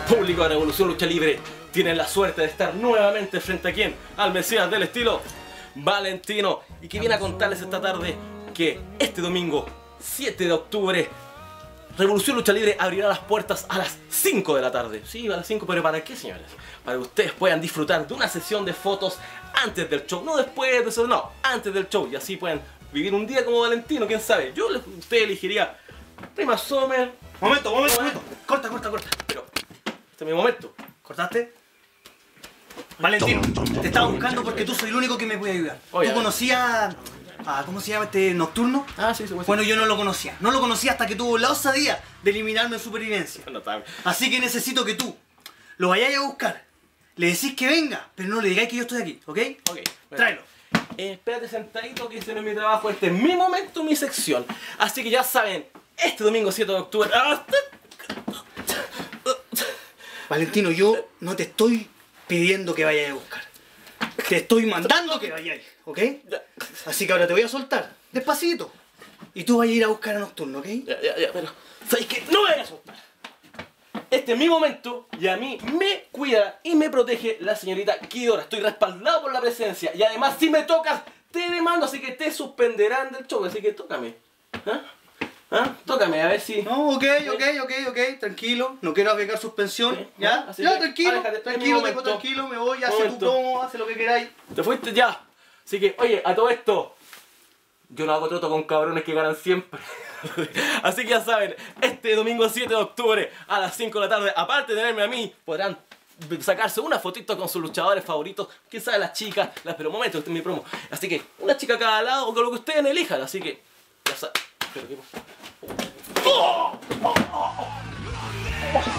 público de Revolución Lucha Libre, tienen la suerte de estar nuevamente frente a quién, al Mesías del estilo, Valentino, y que viene a contarles esta tarde que este domingo 7 de octubre Revolución Lucha Libre abrirá las puertas a las 5 de la tarde. Sí, a las 5, pero ¿para qué, señores? Para que ustedes puedan disfrutar de una sesión de fotos antes del show, no después de eso, no, antes del show, y así pueden vivir un día como Valentino, quién sabe. Usted elegiría Prima Summer. Momento. Corta. Pero, este es mi momento. ¿Cortaste? Valentino, te estaba buscando porque tú soy el único que me puede ayudar. Oye, ¿Tú conocías cómo se llama este Nocturno? Ah, sí, Bueno, yo no lo conocía. No lo conocía hasta que tuvo la osadía de eliminarme en Supervivencia. Notable. Así que necesito que tú lo vayáis a buscar. Le decís que venga, pero no le digáis que yo estoy aquí, ¿ok? Ok. Tráelo. Espérate sentadito, que este no es mi trabajo, este es mi momento, mi sección. Así que ya saben, este domingo 7 de octubre... Valentino, yo no te estoy pidiendo que vayáis a buscar. Te estoy mandando que vayáis, ¿ok? Así que ahora te voy a soltar, despacito. Y tú vas a ir a buscar a Nocturno, ¿ok? Ya, pero... ¿Sabes qué? ¡No me voy a asustar! Este es mi momento y a mí me cuida y me protege la señorita Kidora. Estoy respaldado por la presencia y además si me tocas te demando, así que te suspenderán del show, así que tócame. Tócame, a ver si... No, ok, tranquilo. No quiero aplicar suspensión, Sí, ¿ya? así Ya, que, tranquilo, aléjate, tranquilo, momento. tranquilo, me voy, hace tu Momento. promo, hace lo que queráis. Te fuiste ya. Así que, oye, a todo esto, yo no hago trato con cabrones que ganan siempre. Así que ya saben, este domingo 7 de octubre a las 5 de la tarde, aparte de tenerme a mí, podrán sacarse una fotito con sus luchadores favoritos, quién sabe, las chicas, pero momento, este es mi promo. Así que, una chica a cada lado, o con lo que ustedes elijan, así que, ya saben. Pero, ¿qué pasa?